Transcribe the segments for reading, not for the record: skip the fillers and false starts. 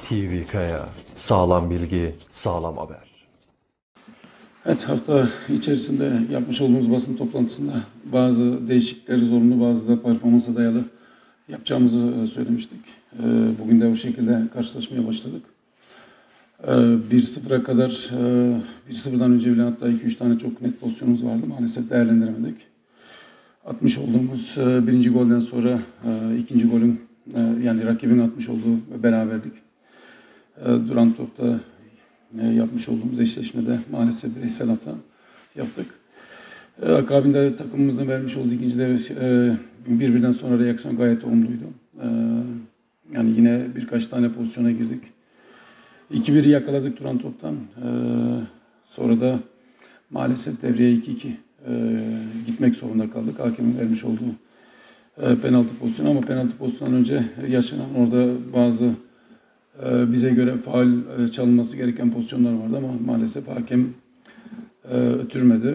TV Kaya. Sağlam bilgi, sağlam haber. Evet, hafta içerisinde yapmış olduğumuz basın toplantısında bazı değişiklikleri zorunlu, bazı da performansa dayalı yapacağımızı söylemiştik. Bugün de o şekilde karşılaşmaya başladık. 1-0'a kadar, 1-0'dan önce bile hatta 2-3 tane çok net pozisyonumuz vardı. Maalesef değerlendiremedik. Atmış olduğumuz birinci golden sonra ikinci golün, yani rakibin atmış olduğu beraberlik. Duran topta yapmış olduğumuz eşleşmede maalesef bireysel hata yaptık. Akabinde takımımızın vermiş olduğu ikincide birbirinden sonra reaksiyon gayet olumluydu. Yani yine birkaç tane pozisyona girdik. 2-1'i yakaladık duran toptan. Sonra da maalesef devreye 2-2 gitmek zorunda kaldık. Hakemin vermiş olduğu penaltı pozisyonu, ama penaltı pozisyonundan önce yaşanan orada bazı bize göre faul çalınması gereken pozisyonlar vardı ama maalesef hakem ötürmedi.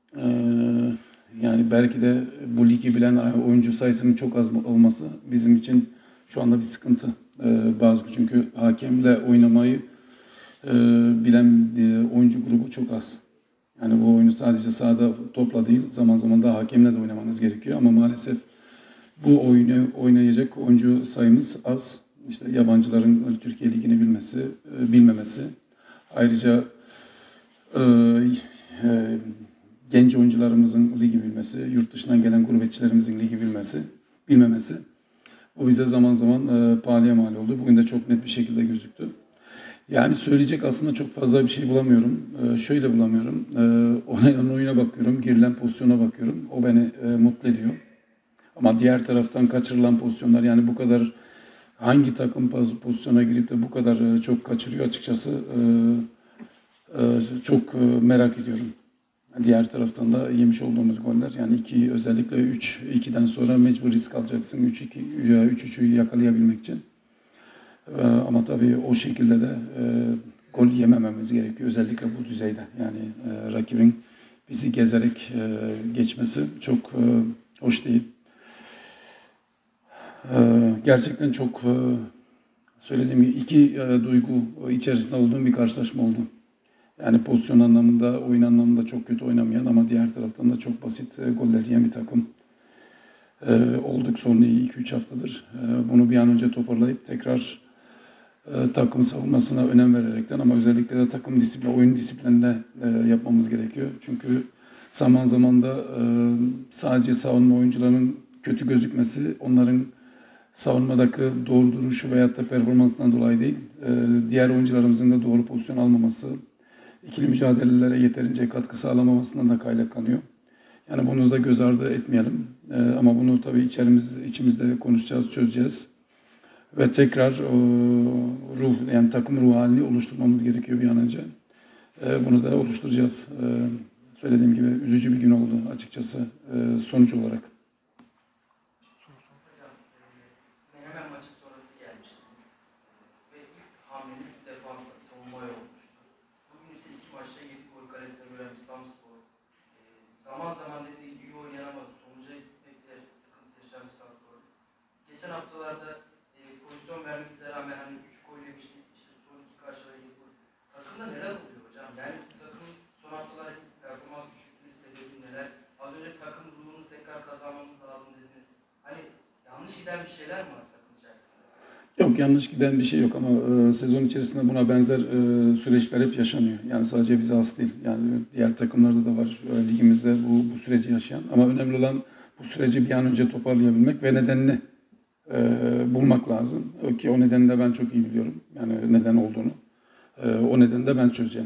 Yani belki de bu ligi bilen oyuncu sayısının çok az olması bizim için şu anda bir sıkıntı. Çünkü hakemle oynamayı bilen oyuncu grubu çok az. Yani bu oyunu sadece sahada topla değil, zaman zaman da hakemle de oynamanız gerekiyor ama maalesef bu oyunu oynayacak oyuncu sayımız az. İşte yabancıların Türkiye Ligi'ni bilmemesi. Ayrıca genç oyuncularımızın ligi bilmesi, yurt dışından gelen gurbetçilerimizin ligi bilmemesi. Bu bize zaman zaman pahalıya mal oldu. Bugün de çok net bir şekilde gözüktü. Yani söyleyecek aslında çok fazla bir şey bulamıyorum. Şöyle bulamıyorum. Oyuna bakıyorum, girilen pozisyona bakıyorum. O beni mutlu ediyor. Ama diğer taraftan kaçırılan pozisyonlar, yani bu kadar hangi takım pozisyona girip de bu kadar çok kaçırıyor açıkçası çok merak ediyorum. Diğer taraftan da yemiş olduğumuz goller, yani özellikle 3-2'den sonra mecbur risk alacaksın 3-3'ü yakalayabilmek için. Ama tabii o şekilde de gol yemememiz gerekiyor özellikle bu düzeyde. Yani rakibin bizi gezerek geçmesi çok hoş değil. Gerçekten çok söylediğim gibi iki duygu içerisinde olduğum bir karşılaşma oldu. Yani pozisyon anlamında, oyun anlamında çok kötü oynamayan ama diğer taraftan da çok basit goller yiyen bir takım olduk son 2-3 haftadır. Bunu bir an önce toparlayıp tekrar takım savunmasına önem vererekten ama özellikle de takım disiplini, oyun disiplininde yapmamız gerekiyor. Çünkü zaman zaman da sadece savunma oyuncularının kötü gözükmesi, onların savunmadaki doğru duruşu veyahut da performansından dolayı değil, diğer oyuncularımızın da doğru pozisyon almaması, ikili mücadelelere yeterince katkı sağlamamasından da kaynaklanıyor. Yani bunu da göz ardı etmeyelim. Ama bunu tabii içimizde konuşacağız, çözeceğiz. Ve tekrar yani takım ruh halini oluşturmamız gerekiyor bir an önce. Bunu da oluşturacağız. Söylediğim gibi üzücü bir gün oldu açıkçası sonuç olarak. Zaman zaman dediği iyi oynayamadı. Sonuca gitmekte sıkıntı yaşayan bir Santrfor. Geçen haftalarda pozisyon vermemize rağmen hani 3 gol yemiştik. İşte son 2 karşılayıcı gol. Takımda neler oluyor hocam? Yani takım son haftalardaki performans düşüklüğü sebebi neler? Az önce takım ruhunu tekrar kazanmamız lazım dediniz. Hani yanlış giden bir şeyler mi var takım içerisinde? Yok, yanlış giden bir şey yok ama sezon içerisinde buna benzer süreçler hep yaşanıyor. Yani sadece bize has değil. Yani diğer takımlarda da var ligimizde bu süreci yaşayan. Ama önemli olan bu süreci bir an önce toparlayabilmek ve nedenini bulmak lazım. Ki o nedeni de ben çok iyi biliyorum. Yani neden olduğunu. O nedeni de ben çözeceğim.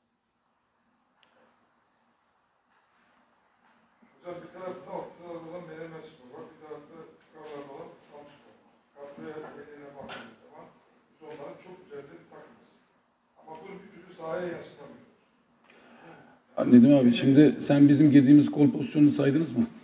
Nedim abi, şimdi sen bizim girdiğimiz gol pozisyonunu saydınız mı?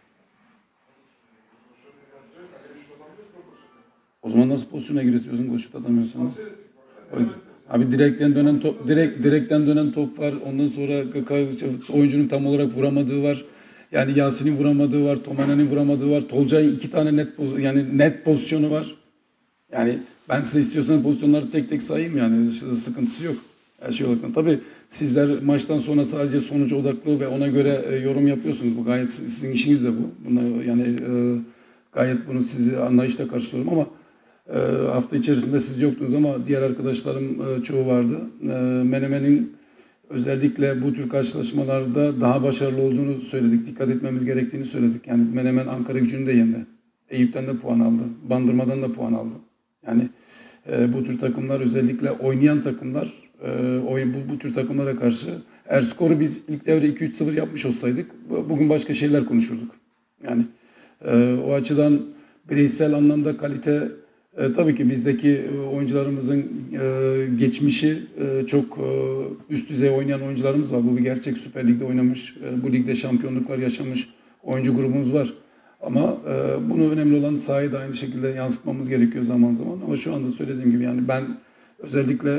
O zaman nasıl pozisyona giriyorsun gol şut atamıyorsanız? Abi direkten dönen top var. Ondan sonra oyuncunun tam olarak vuramadığı var. Yani Yasin'in vuramadığı var, Tomana'nın vuramadığı var. Tolcay'ın 2 tane net pozisyonu var. Yani Ben size istiyorsanız pozisyonları tek tek sayayım yani sıkıntısı yok. Her şey olarak. Tabii sizler maçtan sonra sadece sonuca odaklı ve ona göre yorum yapıyorsunuz. Bu gayet sizin işiniz de bu. Buna yani gayet bunu sizi anlayışla karşılıyorum ama hafta içerisinde siz yoktunuz ama diğer arkadaşlarım çoğu vardı. Menemen'in özellikle bu tür karşılaşmalarda daha başarılı olduğunu söyledik. Dikkat etmemiz gerektiğini söyledik. Yani Menemen Ankaragücü'nü de yendi. Eyüp'ten de puan aldı. Bandırma'dan da puan aldı. Yani bu tür takımlar özellikle oynayan takımlar bu tür takımlara karşı eğer skoru biz ilk devre 2-3-0 yapmış olsaydık bugün başka şeyler konuşurduk. Yani o açıdan bireysel anlamda kalite tabii ki bizdeki oyuncularımızın geçmişi çok üst düzey oynayan oyuncularımız var. Bu bir gerçek, Süper Lig'de oynamış, bu ligde şampiyonluklar yaşamış oyuncu grubumuz var. Ama bunu önemli olan sahayı da aynı şekilde yansıtmamız gerekiyor zaman zaman. Ama şu anda söylediğim gibi yani ben özellikle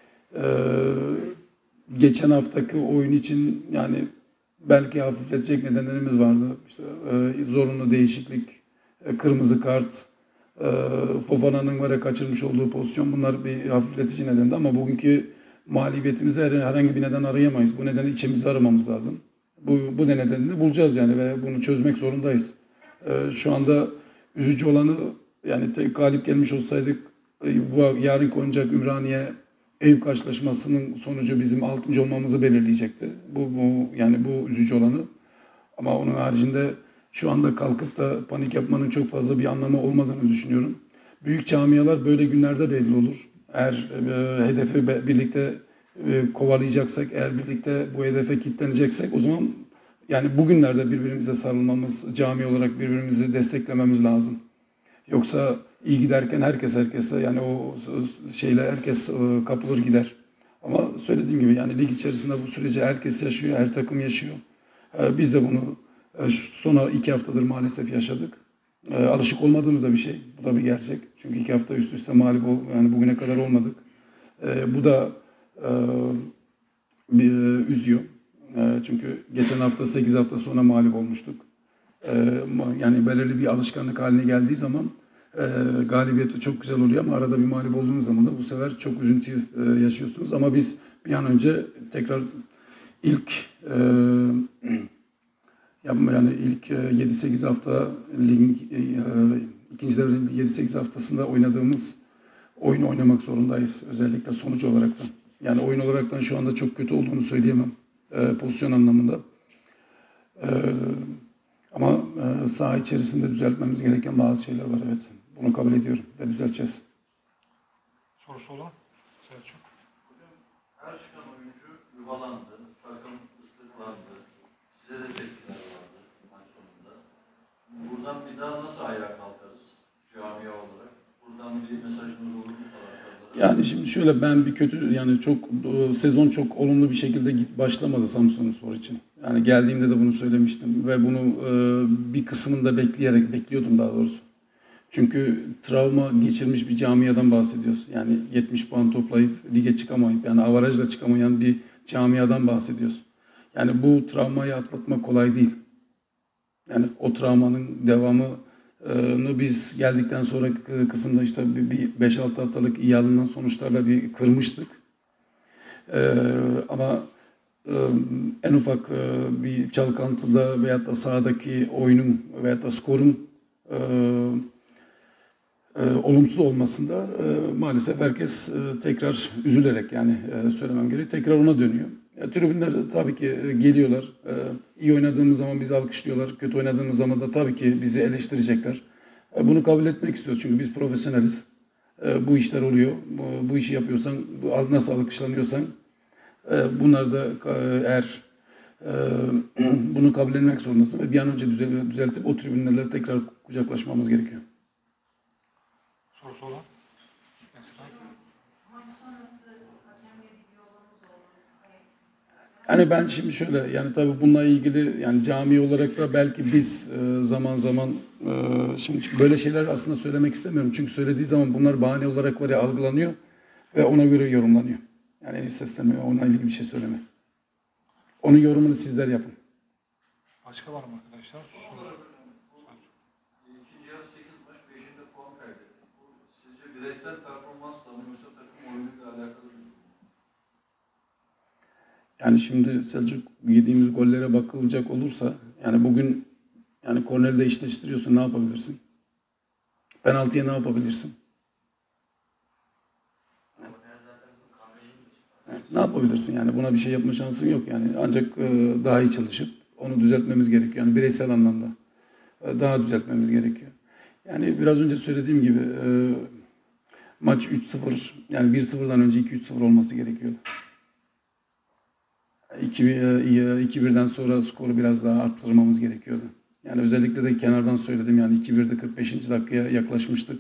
geçen haftaki oyun için yani belki hafifletecek nedenlerimiz vardı. İşte zorunlu değişiklik, kırmızı kart, Fofana'nın var ya kaçırmış olduğu pozisyon, bunlar bir hafifletici nedendi ama bugünkü mağlubiyetimizi herhangi bir neden arayamayız. Bu nedeni içimizde aramamız lazım. Bu nedenini bulacağız yani ve bunu çözmek zorundayız. Şu anda üzücü olanı yani tek galip gelmiş olsaydık bu yarın oynayacak Ümraniye Eyüp karşılaşmasının sonucu bizim 6. olmamızı belirleyecekti. Yani bu üzücü olanı. Ama onun haricinde şu anda kalkıp da panik yapmanın çok fazla bir anlamı olmadığını düşünüyorum. Büyük camialar böyle günlerde belli olur. Eğer hedefi birlikte kovalayacaksak, eğer birlikte bu hedefe kilitleneceksek o zaman yani bugünlerde birbirimize sarılmamız, cami olarak birbirimizi desteklememiz lazım. Yoksa iyi giderken herkese yani o şeyle herkes kapılır gider. Ama söylediğim gibi yani lig içerisinde bu süreci herkes yaşıyor, her takım yaşıyor. Biz de bunu son 2 haftadır maalesef yaşadık. Alışık olmadığımız da bir şey. Bu da bir gerçek. Çünkü 2 hafta üst üste mağlup yani bugüne kadar olmadık. Bu da üzüyor. Çünkü geçen hafta 8 hafta sonra mağlup olmuştuk. Yani belirli bir alışkanlık haline geldiği zaman galibiyeti çok güzel oluyor ama arada bir mağlup olduğunuz zaman da bu sefer çok üzüntü yaşıyorsunuz. Ama biz bir an önce tekrar ilk yani ilk 7-8 hafta ligin ikinci devrenin 7-8 haftasında oynadığımız oyunu oynamak zorundayız. Özellikle sonuç olaraktan. Yani oyun olaraktan şu anda çok kötü olduğunu söyleyemem. Pozisyon anlamında. Ama saha içerisinde düzeltmemiz gereken bazı şeyler var. Evet. Bunu kabul ediyorum ve düzelteceğiz. Sorusu olan Selçuk. Her çıkan oyuncu yuvalandı, takım ıslıklandı, size de tepkiler vardı maç sonunda. Buradan bir daha nasıl ayağa kalkarız camia olarak? Buradan bir mesajınız olur mu taraftarlara? Yani şimdi şöyle ben bir kötü yani sezon çok olumlu bir şekilde başlamadı Samsunspor için. Yani geldiğimde de bunu söylemiştim ve bunu bir kısmını da bekliyordum daha doğrusu. Çünkü travma geçirmiş bir camiadan bahsediyoruz. Yani 70 puan toplayıp lige çıkamayıp yani avarajla çıkamayan bir camiadan bahsediyoruz. Yani bu travmayı atlatmak kolay değil. Yani o travmanın devamını biz geldikten sonra kısımda işte bir 5-6 haftalık iyi alınan sonuçlarla bir kırmıştık. Ama en ufak bir çalkantıda veyahut da sahadaki oyunun veyahut da skorun olumsuz olmasında maalesef herkes tekrar üzülerek yani söylemem gerekiyor. Tekrar ona dönüyor. Tribünler tabii ki geliyorlar. İyi oynadığımız zaman bizi alkışlıyorlar. Kötü oynadığımız zaman da tabii ki bizi eleştirecekler. Bunu kabul etmek istiyoruz çünkü biz profesyoneliz. Bu işler oluyor. Bu işi yapıyorsan, nasıl alkışlanıyorsan bunlar da eğer bunu kabullenmek zorundasın ve bir an önce düzeltip o tribünlerle tekrar kucaklaşmamız gerekiyor. Sorusu olan Yani ben şimdi şöyle yani tabii bununla ilgili yani cami olarak da belki biz zaman zaman şimdi böyle şeyler aslında söylemek istemiyorum. Çünkü söylediği zaman bunlar bahane olarak var ya algılanıyor ve ona göre yorumlanıyor. Yani seslenmiyor, onunla ilgili bir şey söyleme. Onun yorumunu sizler yapın. başka var mı arkadaşlar? İkinci yarı 8 maç, 5'inde puan kaybetti. Bu sizce bireysel performansla mı yoksa takım oyunuyla alakalı bir durum mu? Yani şimdi Selçuk, yediğimiz gollere bakılacak olursa yani bugün yani kornerde eşleştiriyorsun, ne yapabilirsin? Penaltıya ne yapabilirsin? Ne yapabilirsin yani? Buna bir şey yapma şansın yok yani. Ancak daha iyi çalışıp onu düzeltmemiz gerekiyor. Yani bireysel anlamda daha düzeltmemiz gerekiyor. Yani biraz önce söylediğim gibi maç 3-0 yani 1-0'dan önce 2-3-0 olması gerekiyordu. 2-1'den sonra skoru biraz daha arttırmamız gerekiyordu. Yani özellikle de kenardan söyledim yani 2-1'de 45. dakikaya yaklaşmıştık.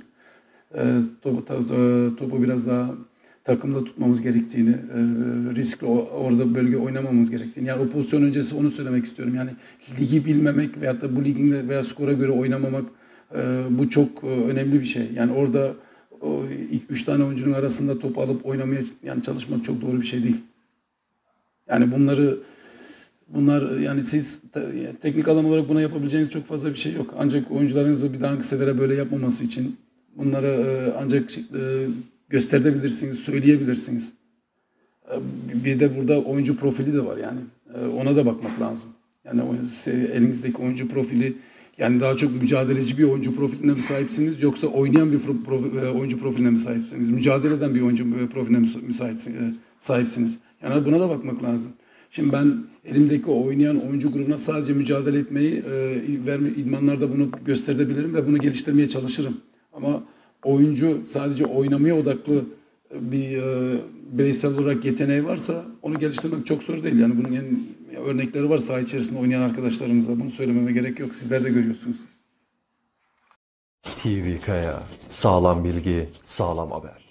Topu biraz daha takımda tutmamız gerektiğini, riskli orada bölge oynamamamız gerektiğini. Yani o pozisyon öncesi onu söylemek istiyorum. Yani ligi bilmemek veyahut da bu ligin veya skora göre oynamamak bu çok önemli bir şey. Yani orada o 3 tane oyuncunun arasında top alıp oynamaya yani çalışmak çok doğru bir şey değil. Yani bunlar yani siz teknik adam olarak buna yapabileceğiniz çok fazla bir şey yok. Ancak oyuncularınızı bir dahaki sefere böyle yapmaması için bunları ancak gösterebilirsiniz, söyleyebilirsiniz. Bir de burada oyuncu profili de var yani. Ona da bakmak lazım. Yani elinizdeki oyuncu profili yani daha çok mücadeleci bir oyuncu profiline mi sahipsiniz yoksa oynayan bir oyuncu profiline mi sahipsiniz? Mücadele eden bir oyuncu profiline mi sahipsiniz? Yani buna da bakmak lazım. Şimdi ben elimdeki oynayan oyuncu grubuna sadece mücadele etmeyi idmanlarda bunu gösterebilirim ve bunu geliştirmeye çalışırım. Ama oyuncu sadece oynamaya odaklı bir bireysel olarak yeteneği varsa onu geliştirmek çok zor değil. Yani bunun örnekleri var saha içerisinde oynayan arkadaşlarımıza. Bunu söylememe gerek yok. Sizler de görüyorsunuz. TV Kaya, sağlam bilgi, sağlam haber.